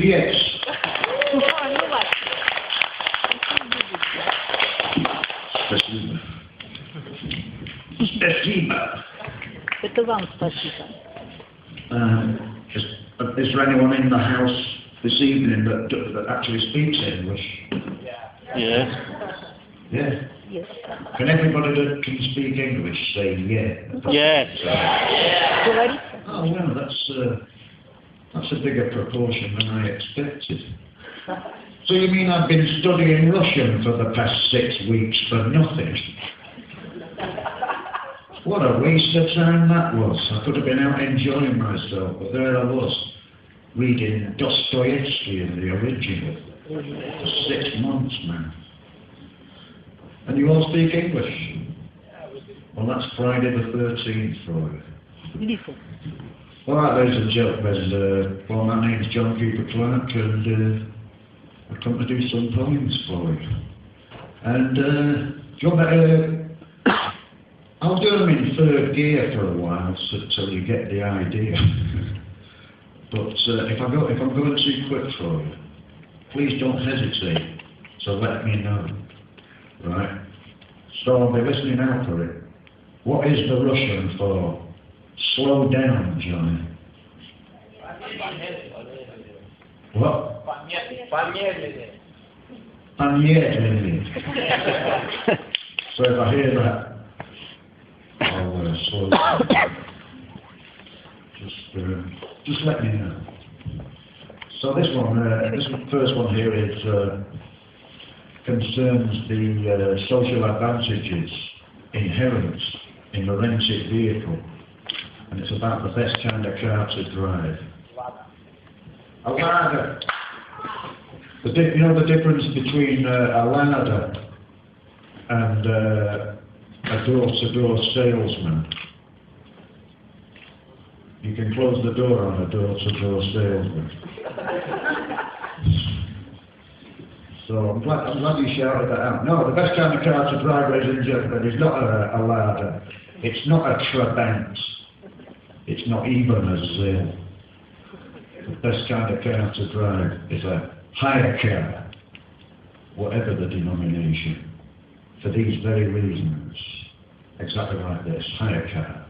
Yes. Спасибо. Спасибо. Это вам спасибо. Is there anyone in the house this evening that actually speaks English? Yes. Yeah. Yes. Can everybody that can speak English say yeah? Yes. Говорите. Oh well, that's a bigger proportion than I expected. So you mean I've been studying Russian for the past 6 weeks for nothing? What a waste of time that was. I could have been out enjoying myself, but there I was, reading Dostoevsky in the original for 6 months, man. And you all speak English? Well, that's Friday the 13th for you. Beautiful. All right, ladies and gentlemen, well, my name's John Cooper Clark, and I've come to do some poems for you. And do you want I'll do them in third gear for a while, till you get the idea. But if I'm going too quick for you, please don't hesitate to let me know. Right? So I'll be listening out for it. What is the Russian for slow down, Johnny? What? Помедленнее. So if I hear that, I'll slow down. Just let me know. So this first one here is concerns the social advantages inherent in a rented vehicle, and it's about the best kind of car to drive. A Lada. You know the difference between a Lada and a door-to-door salesman? You can close the door on a door-to-door salesman. So I'm glad you shouted that out. No, the best kind of car to drive, ladies and gentlemen, is not a Lada. It's not a Trabant. It's not even a Zell. The best kind of car to drive is a hire car, whatever the denomination, for these very reasons. Exactly like this, hire car.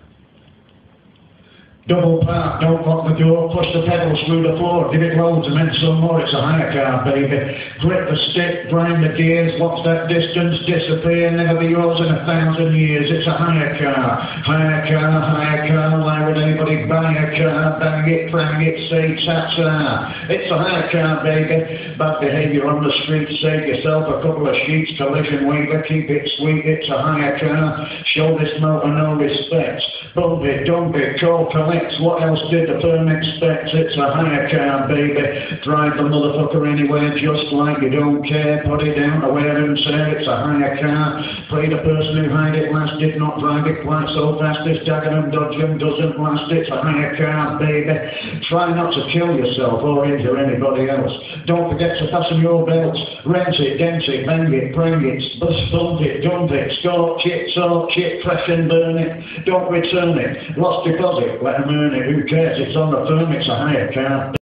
Double park, don't lock the door, push the pedals through the floor, give it loads and then some more, it's a hire car, baby. Grip the stick, grind the gears, watch that distance disappear, never be yours in 1,000 years, it's a hire car. Hire car, why would anybody buy a car? Bang it, prang it, say ta-ta. It's a hire car, baby. Bad behaviour on the street, save yourself a couple of sheets, collision waiver, keep it sweet, it's a hire car. Show this motor no respect, bump it, dump it, call, collect. What else did the firm expect? It's a hire car, baby. Drive the motherfucker anywhere just like you don't care. Put it down to wear and tear. It's a hire car. Pray the person who hired it last did not drive it quite so fast. This Dagenham Dodgem doesn't last. It's a hire car, baby. Try not to kill yourself or injure anybody else. Don't forget to fasten your belts. Rent it, dent it, bang it, prang it, bump it, dump it, scorch it, torch it, crash and burn it. Don't return it. Lost deposit, let them earn it, who cares, it's on the firm, it's a hire car.